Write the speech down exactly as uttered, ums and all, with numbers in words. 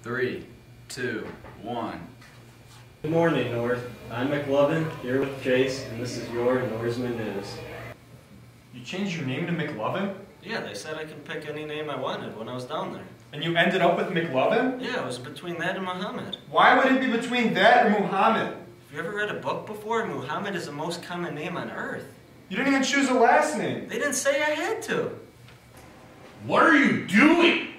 Three, two, one. Good morning, North. I'm McLovin, here with Chase, and this is your Norsman News. You changed your name to McLovin? Yeah, they said I could pick any name I wanted when I was down there. And you ended up with McLovin? Yeah, it was between that and Muhammad. Why would it be between that and Muhammad? Have you ever read a book before? Muhammad is the most common name on earth. You didn't even choose a last name. They didn't say I had to. What are you doing?